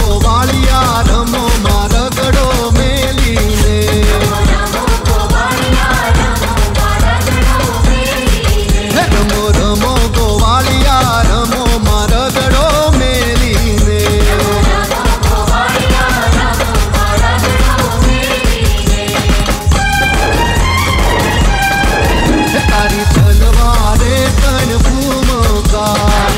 गोवालिया रमो मारगड़ो मेलीने। रमो रमो गोवालिया रमो मारगड़ो मेलीने। तारी तलवारे कण फूमका।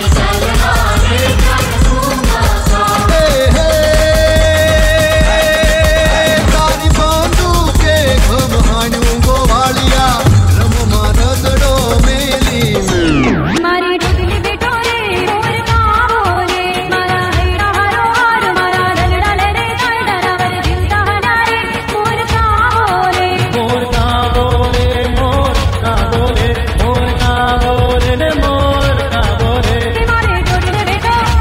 तारी बंदूके घमहाणू गोवालिया रमो मारगड़ो मेलीने। मारे डोले बेटो रे मोर कावो रे मारा हैरा हरो हार मारा रगड़ा ले रे डरावर जिंदा हनारे मोर कावो रे मोर कावो रे मोर कावो रे मोर कावो रे मोर कावो रे। मारे डोले बेटो रे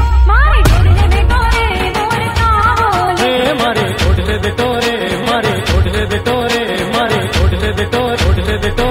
मोर कावो रे मारे डोले बेटो रे मारे डोले बेटो रे मारे डोले बेटो डोले बेटो।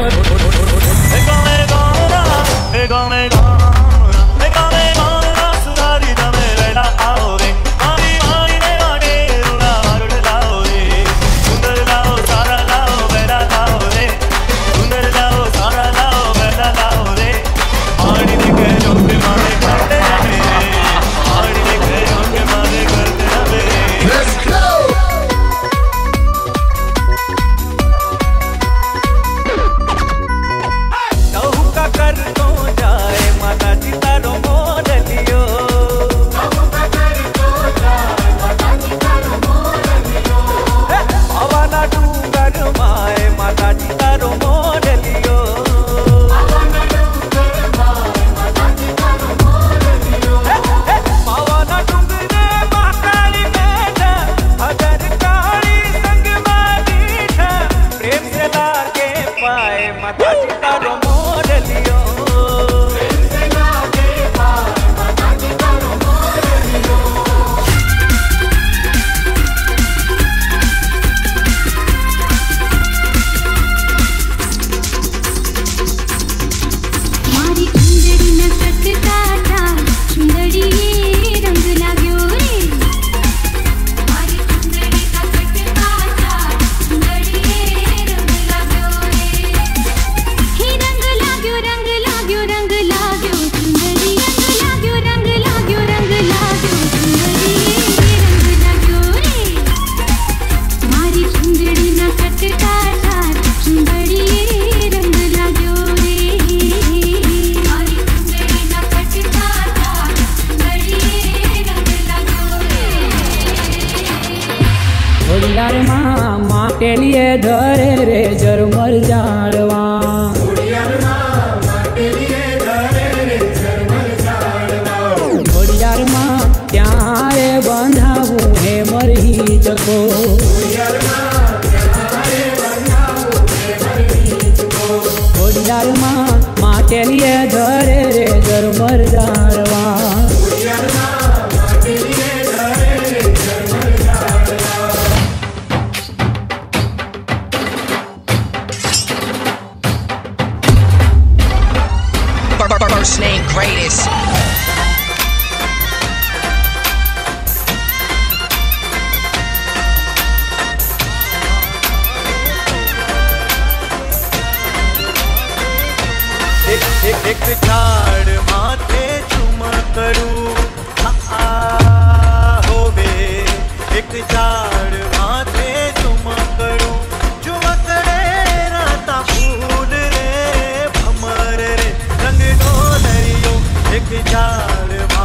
माटे लिए धरे रे झरमर झाड़वा। घोड़ियार माँ त्यारे बंधाऊ हे मरही चको। घोड़ियार माँ माटे लिए धरे रे झरमर झाड़वा। First name greatest. एक झाड़ माथे चुमा करूं होवे। एक झाड़ माथे चुमा करूं चुमा करे राता फूल रे भमर रे रंग डोलरियो। एक झाड़